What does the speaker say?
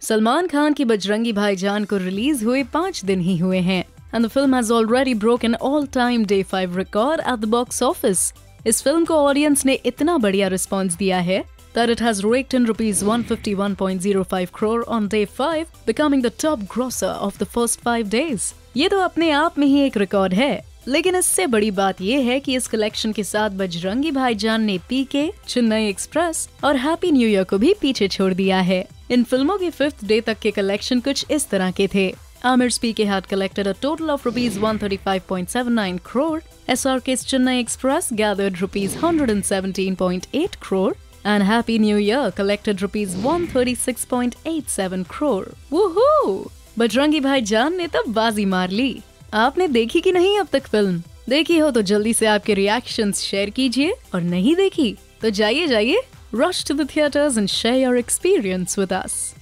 सलमान खान की बजरंगी भाईजान को रिलीज हुए 5 दिन ही हुए हैं and the film has already broken all-time Day 5 record at the box office. इस फिल्म को ऑडियंस ने इतना बढ़िया रिस्पॉन्स दिया है that it has raked in rupees 151.05 crore on Day 5, becoming the top grosser of the first 5 days. ये तो अपने आप में ही एक रिकॉर्ड है, लेकिन इससे बड़ी बात ये है कि इस कलेक्शन के साथ बजरंगी भाईजान ने पीके, चेन्नई एक्सप्रेस और हैप्पी न्यू ईयर को भी पीछे छोड़ दिया है। इन फिल्मों के 5th डे तक के कलेक्शन कुछ इस तरह के थे। Amir's PK had collected a total of rupees 135.79 crore. SRK's Chennai Express gathered rupees 117.8 crore. And Happy New Year collected rupees 136.87 crore. Woohoo! Bajrangi Bhaijaan ने तो बाजी मार ली। आपने देखी कि नहीं अब तक फिल्म? देखी हो तो जल्दी से आपके रिएक्शंस शेयर कीजिए और नहीं देखी तो जाइए rush to the theaters and share your experience with us.